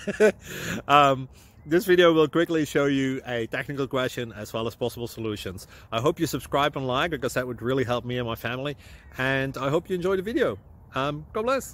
This video will quickly show you a technical question as well as possible solutions. I hope you subscribe and like, because that would really help me and my family. And I hope you enjoy the video. God bless.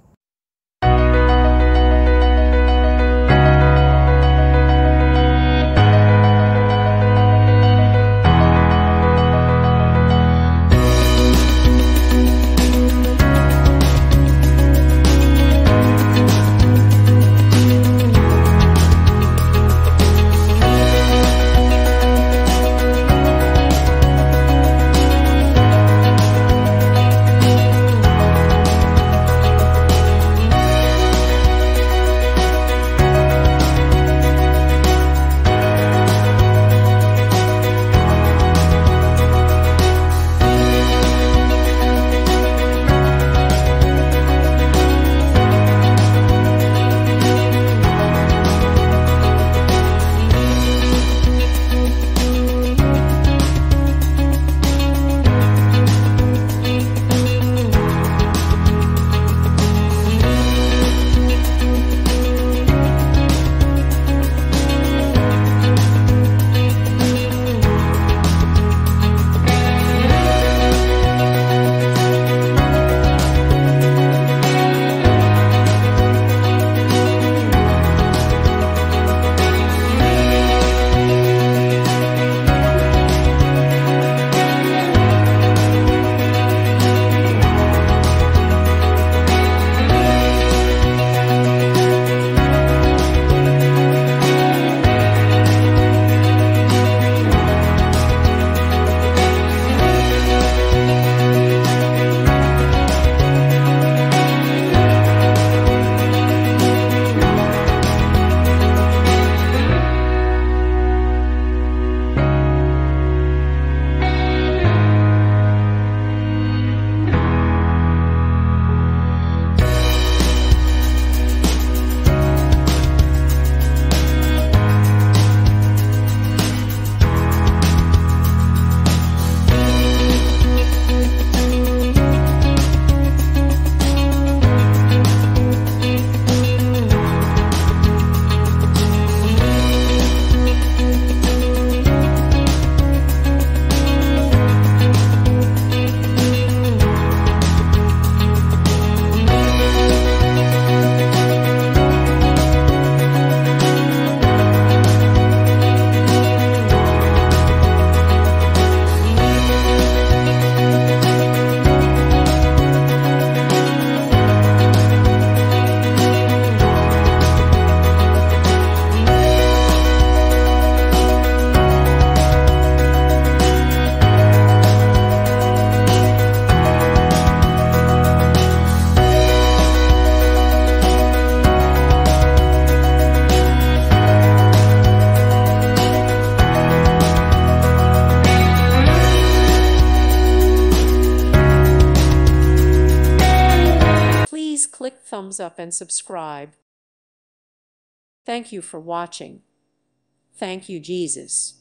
Click thumbs up and subscribe. Thank you for watching. Thank you, Jesus.